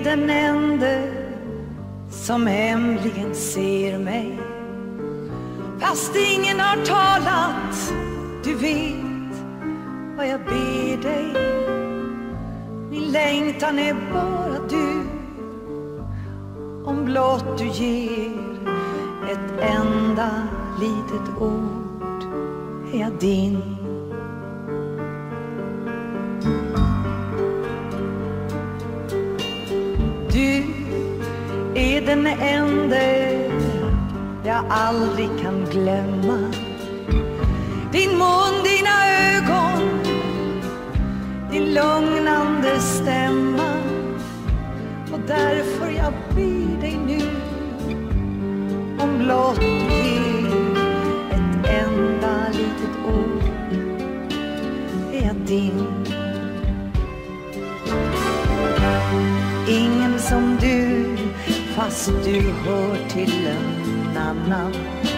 den ende som hemligen ser mig, fast ingen har talat. Du vet vad jag ber dig. Min längtan är bara du. Om blott du ger ett enda litet ord är jag din. Du är den enda jag aldrig kan glömma. Din mun, dina ögon, din lugnande stämma. Och därför jag ber dig nu, om blott du ger ett enda litet ord är jag din. Ingen som du, fast du hör till en annan,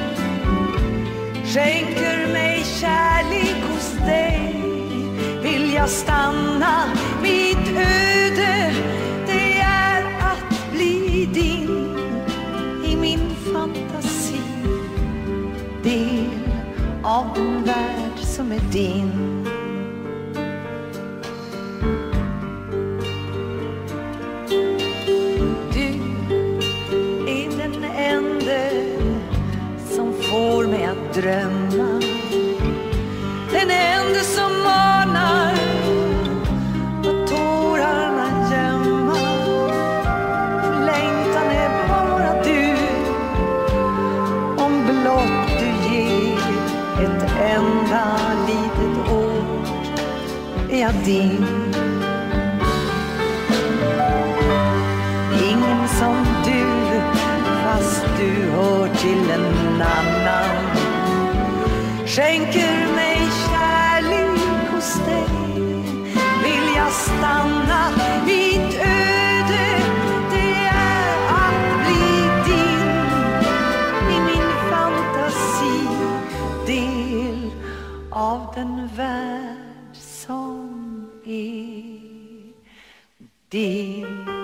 skänker mig kärlek hos dig. Vill jag stanna, mitt öde det är att bli din. I min fantasi, del av en värld som är din. Får mig att drömma, den enda som manar och tårarna gömma. Längtan är bara du, om blott du ger ett enda litet ord är jag din. Ingen som du, fast du hör till en annan, skänker mig kärlek hos dig. Vill jag stanna, mitt öde det är att bli din. I min fantasi, del av den värld som är din.